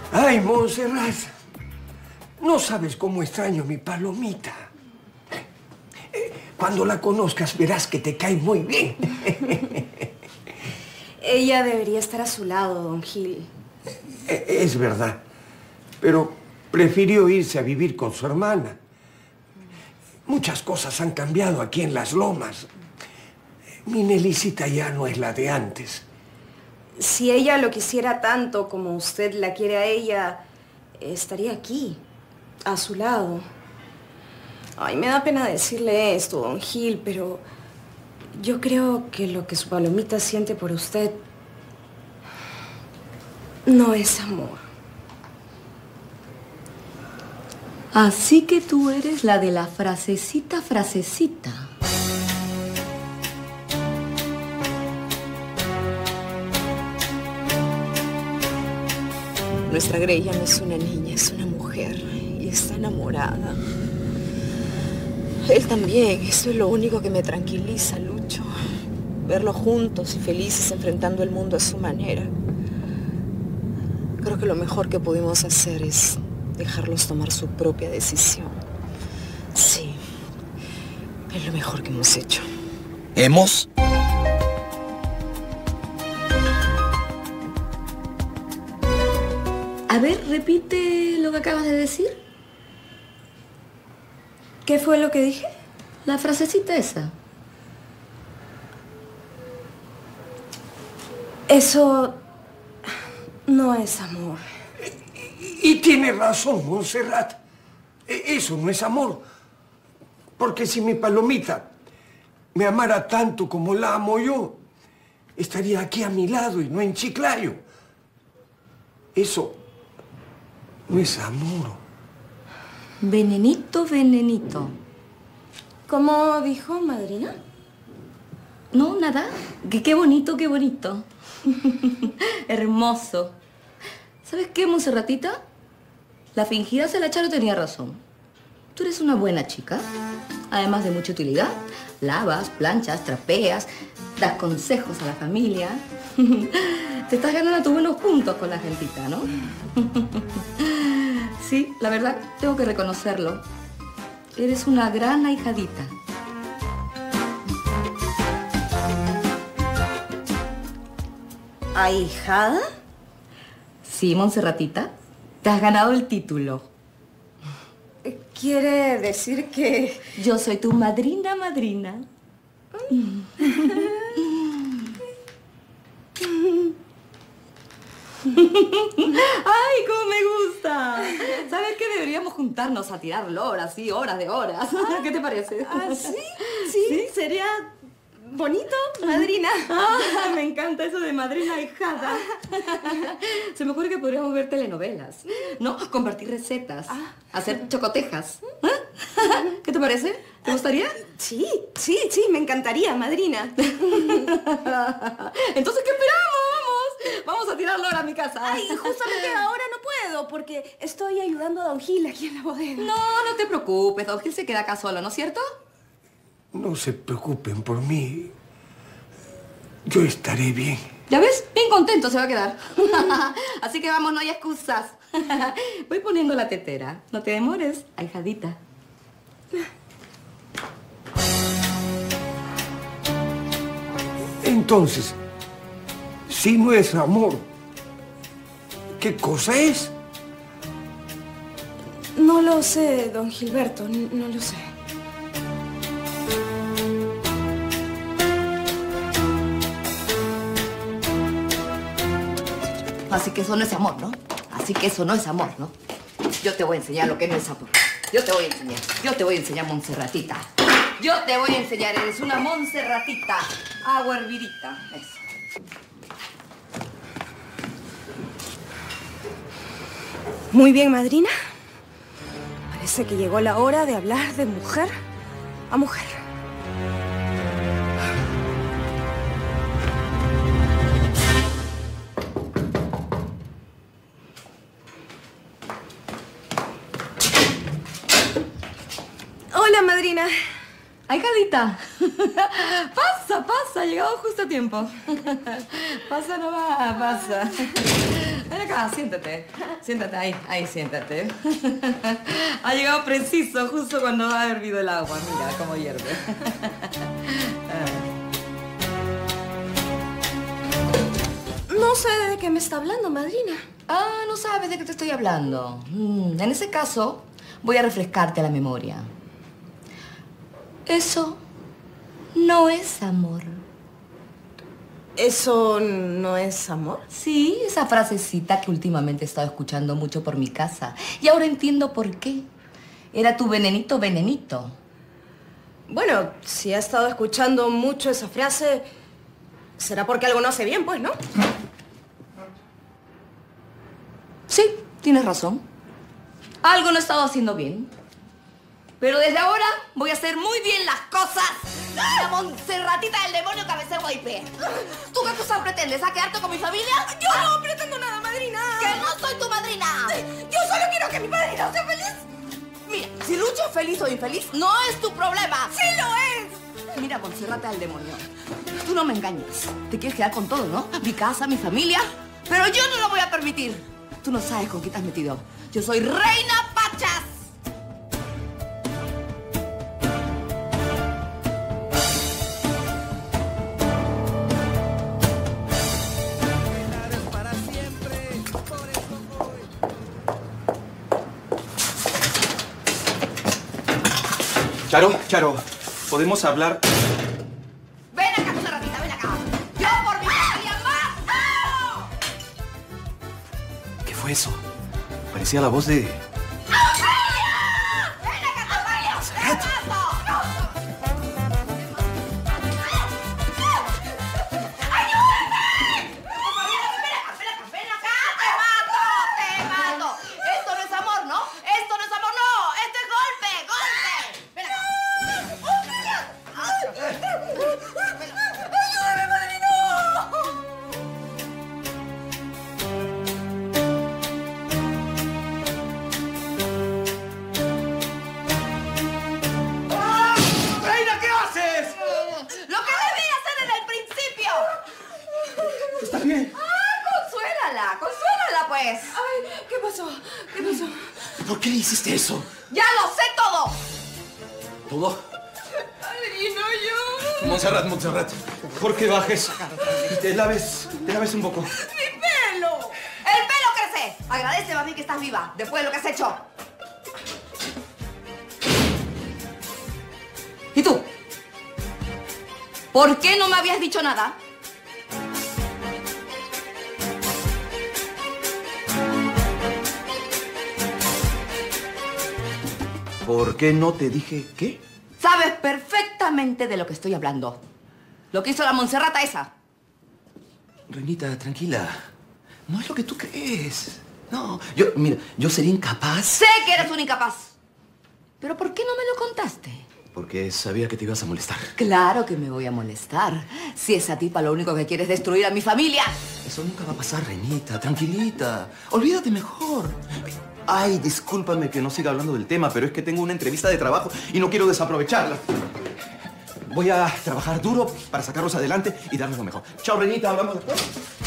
Ay, Montserrat, no sabes cómo extraño a mi palomita. Cuando la conozcas verás que te cae muy bien. Ella debería estar a su lado, don Gil. Es verdad, pero prefirió irse a vivir con su hermana. Muchas cosas han cambiado aquí en Las Lomas. Mi Nelicita ya no es la de antes. Si ella lo quisiera tanto como usted la quiere a ella, estaría aquí, a su lado. Ay, me da pena decirle esto, don Gil, pero yo creo que lo que su palomita siente por usted no es amor. Así que tú eres la de la frasecita. Nuestra Grey ya no es una niña, es una mujer y está enamorada. Él también, eso es lo único que me tranquiliza, Lucho. Verlos juntos y felices enfrentando el mundo a su manera. Creo que lo mejor que pudimos hacer es dejarlos tomar su propia decisión. Sí, es lo mejor que hemos hecho. ¿Hemos? A ver, repite lo que acabas de decir. ¿Qué fue lo que dije? La frasecita esa. Eso no es amor. Y tiene razón, Montserrat. Eso no es amor. Porque si mi palomita me amara tanto como la amo yo, estaría aquí a mi lado y no en Chiclayo. Eso no es amor. Venenito, venenito. ¿Cómo dijo, madrina? No, nada. Qué bonito, qué bonito. Hermoso. ¿Sabes qué, Montserratita? La fingida Celacharo tenía razón. Tú eres una buena chica, además de mucha utilidad. Lavas, planchas, trapeas, das consejos a la familia. Te estás ganando tus buenos puntos con la gentita, ¿no? Sí, la verdad, tengo que reconocerlo. Eres una gran ahijadita. ¿Ahijada? Sí, Montserratita, te has ganado el título. ¿Quiere decir que...? Yo soy tu madrina. ¡Ay, cómo me gusta! ¿Sabes qué? Deberíamos juntarnos a tirar loras, sí, horas de horas. ¿Qué te parece? ¿Sí? ¿Sí? ¿Sería bonito, madrina? Me encanta eso de madrina ahijada. Se me ocurre que podríamos ver telenovelas, ¿no? Compartir recetas, hacer chocotejas. ¿Qué te parece? ¿Te gustaría? Sí, me encantaría, madrina. Entonces, ¿qué esperamos? Vamos a tirar lora a mi casa. Ay, justamente ahora no puedo porque estoy ayudando a don Gil aquí en la bodega. No te preocupes, don Gil se queda acá solo, ¿no es cierto? No se preocupen por mí. Yo estaré bien. ¿Ya ves? Bien contento se va a quedar. Así que vamos, no hay excusas. Voy poniendo la tetera. No te demores, ahijadita. Entonces, si no es amor, ¿qué cosa es? No lo sé, don Gilberto, no lo sé. Así que eso no es amor, ¿no? Así que eso no es amor, ¿no? Yo te voy a enseñar lo que no es amor. Yo te voy a enseñar, Montserratita. Yo te voy a enseñar, eres una Montserratita. Agua hervidita, eso. Muy bien, madrina. Parece que llegó la hora de hablar de mujer a mujer. Hola, madrina. Ahijadita. Pasa, llegado justo a tiempo. Pasa nomás, pasa. ven acá, siéntate. Siéntate ahí, siéntate. Ha llegado preciso, justo cuando ha hervido el agua. Mira cómo hierve. No sé de qué me está hablando, madrina. Ah, no sabes de qué te estoy hablando. En ese caso, voy a refrescarte la memoria. Eso no es amor. ¿Eso no es amor? Sí, esa frasecita que últimamente he estado escuchando mucho por mi casa. Y ahora entiendo por qué. Era tu venenito, venenito. Bueno, si ha estado escuchando mucho esa frase, será porque algo no hace bien, pues, ¿no? Sí, tienes razón. Algo no he estado haciendo bien. Pero desde ahora voy a hacer muy bien las cosas. La Monserratita del demonio cabeza de guaipé. ¿Tú qué cosa pretendes? ¿A quedarte con mi familia? Yo no pretendo nada, madrina. ¡Que no soy tu madrina! Yo solo quiero que mi padrino sea feliz. Mira, si Lucho es feliz o infeliz, no es tu problema. ¡Sí lo es! Mira, Monserrata del demonio. Tú no me engañas. Te quieres quedar con todo, ¿no? Mi casa, mi familia. Pero yo no lo voy a permitir. Tú no sabes con qué te has metido. Yo soy Reina Pachas. Charo, ¿podemos hablar? Ven acá, Monserratita, ven acá. Yo por mi familia más. ¿Qué fue eso? Parecía la voz de... ¡Ven acá, Monserrat! ¡Te mato! Esto no es amor, ¿no? Esto no es amor, no. Esto es golpe, golpe. Ven acá. ¡Ayúdame, madrina! ¡Reina, qué haces! Lo que debí hacer desde el principio. ¿Estás bien? Consuélala, pues. Ay, ¿qué pasó? ¿Qué pasó? ¿Por qué le hiciste eso? ¡Ya lo sé todo! ¿Todo? Padrino, yo... Montserrat, ¿por qué bajes? Y te laves un poco. ¡Mi pelo! ¡El pelo crece! Agradece, mami, que estás viva, después de lo que has hecho. ¿Y tú? ¿Por qué no me habías dicho nada? ¿Por qué no te dije qué? Sabes perfectamente de lo que estoy hablando. Lo que hizo la Monserrata esa. Reinita, tranquila. No es lo que tú crees. No, mira, yo sería incapaz. Sé que eres un incapaz. ¿Pero por qué no me lo contaste? Porque sabía que te ibas a molestar. Claro que me voy a molestar. Si esa tipa lo único que quiere es destruir a mi familia. Eso nunca va a pasar, Reinita. Tranquilita. Olvídate mejor. Ay, discúlpame que no siga hablando del tema, pero es que tengo una entrevista de trabajo y no quiero desaprovecharla. Voy a trabajar duro para sacarlos adelante y darles lo mejor. Chao, Reinita. Hablamos después.